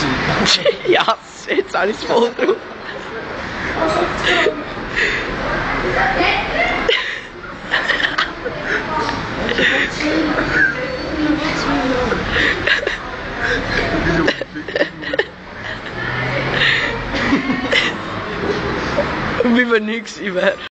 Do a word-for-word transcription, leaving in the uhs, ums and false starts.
Ja, jetzt habe ich es voll drauf. Wie wenn nichts wäre.